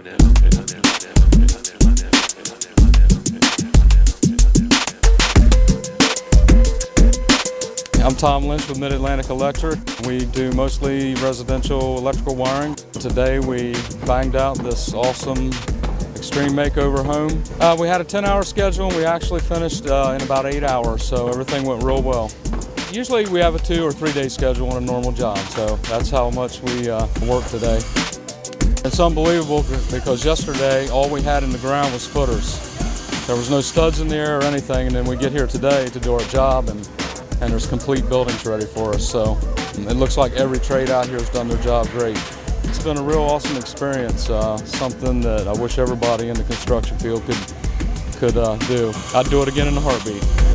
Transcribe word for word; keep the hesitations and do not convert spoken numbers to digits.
I'm Tom Lynch with Mid-Atlantic Electric. We do mostly residential electrical wiring. Today we banged out this awesome Extreme Makeover home. Uh, we had a ten hour schedule and we actually finished uh, in about eight hours, so everything went real well. Usually we have a two or three day schedule on a normal job, so that's how much we uh, work today. It's unbelievable because yesterday all we had in the ground was footers. There was no studs in the air or anything, and then we get here today to do our job and and there's complete buildings ready for us. So it looks like every trade out here has done their job great. It's been a real awesome experience, uh, something that I wish everybody in the construction field could, could uh, do. I'd do it again in a heartbeat.